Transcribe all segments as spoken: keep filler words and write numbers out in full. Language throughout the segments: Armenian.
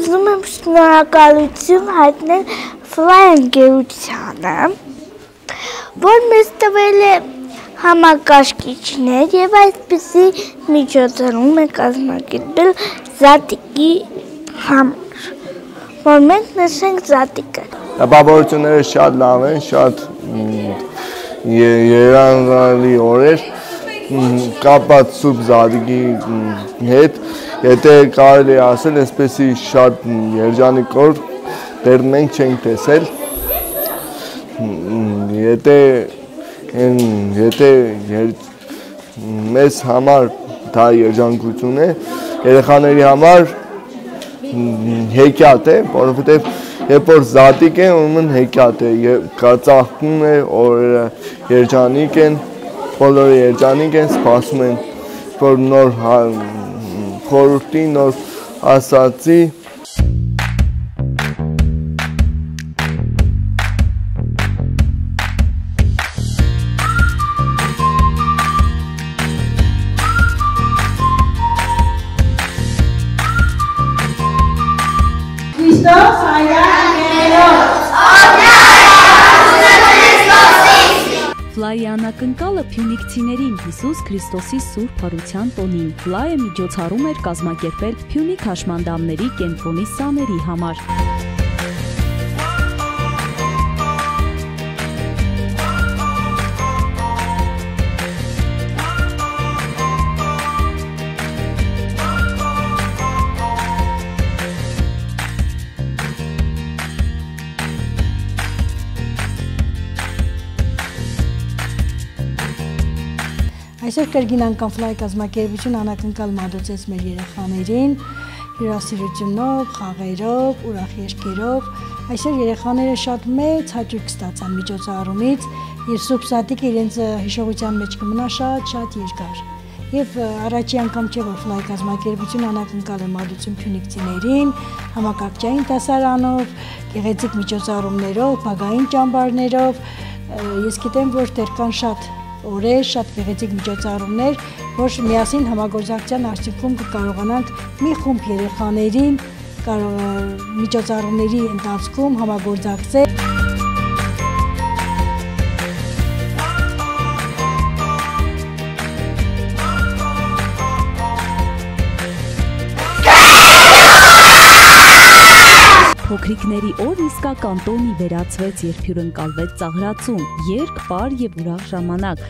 ուզում եմ շնորհակալություն հայտնել Fly ընկերությանը, որ մեզ տվել է համակարգիչներ եւ այսպիսի միջոցառում է կազմակերպել Զատիկի համար, որ մենք նշենք Զատիկը։ Տպավորությունները շատ լավ են, շատ երանալի օրեր կապած Սուրբ Զատիկի հետ, եթե կարելի ասել, այսպեսի շատ երջանիկ օր դեռ մենք չենք տեսել, եթե եթե մեզ համար դա երջանկություն է, երեխաների համար հեքիաթ է, որովհետև երբ որ Զատիկ է, ուրեմն հեքիաթ է, ծաղկում է, օրերը երջանիկ են, բոլորը երջանիկ են, սպասում են, որ նոր խորհրդի, նոր ասածի Χριστός Αγιάννերος, Ֆլայի անակնկալը փյունիկցիներին Հիսուս Քրիստոսի Սուրբ Հարության տոնին Ֆլայը միջոցառում էր կազմակերպել Փյունիկ հաշմանդամների կենտրոնի սաների համար։ Այսօր կրգին անգամ Ֆլայի կազմակերպություն անակնկալ մատուցեց մեր երեխաներին հյուրասիրությունով, խաղերով, ուրախ երգերով։ Այսօր երեխաները շատ մեծ հաճույք ստացան միջոցառումից եւ Սուրբ Զատիկը իրենց հիշողության մեջ կմնա շատ-շատ երկար։ Եվ առաջի անգամ չէ, որ Ֆլայի կազմակերպությունը անակնկալ է մատուցում փյունիկցիներին համակարգչային դասարանով, գեղեցիկ միջոցառումներով, բակային ճամբարներով։ Ես գիտեմ, որ դեռ կան շատ օրեր, շատ գեղեցիկ միջոցառումներ, որ միասին համագործակցության արդյունքում կկարողանանք մի խումբ երեխաներին միջոցառումների ընթացքում համագործակցել։ Փոքրիկների օր իսկական տոնի վերածվեց, երբ հյուրընկալվեց ծաղրածուն, երգ, պար եւ ուրախ ժամանակ։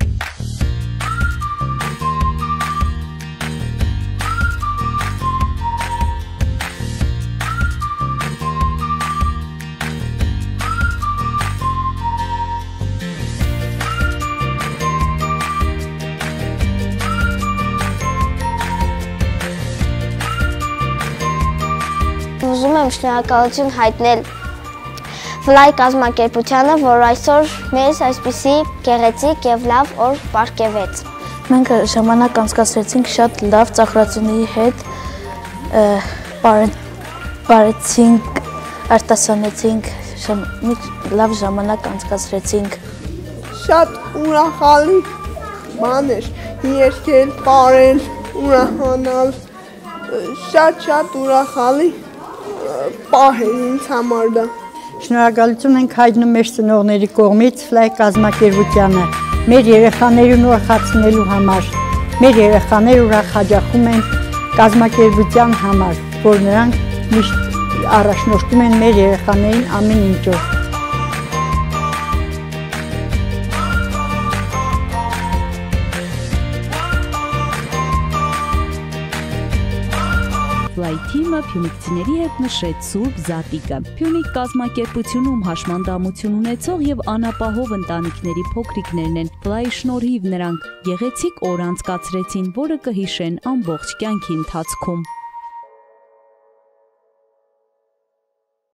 Ուզում եմ շնորհակալություն հայտնել Ֆլայի կազմակերպությանը, որ այսօր մեզ այսպիսի գեղեցիկ եւ լավ օր պարգևեց։ Մենք ժամանակ անցկացրեցինք շատ լավ ծաղրածուների հետ, բարեցինք, արտասանեցինք, լավ ժամանակ անցկացրեցինք։ Շատ ուրախալի բան էր, երգել, պարել, ուրախանալ, շատ-շատ ուրախալի պահեր ինձ համար դա։ Շնորհակալություն ենք հայտնում մեր ծնողների կողմից Ֆլայի կազմակերպությանը, մեր երեխաներին ուրախացնելու համար։ Մեր երեխաները ուրախ հաճախում են կազմակերպության համար, որ նրանք միշտ առաջնորդում են մեր երեխաներին ամեն ինչով։ Ֆլայի թիմը փյունիկցիների հետ նշեց Սուրբ Զատիկը։ Փյունիկ կազմակերպությունում հաշմանդամություն ունեցող եւ անապահով ընտանիքների փոքրիկներն են։ Ֆլայի շնորհիվ նրանք գեղեցիկ օր անցկացրեցին, որը կհիշեն ամբողջ կյանքի ընթացքում։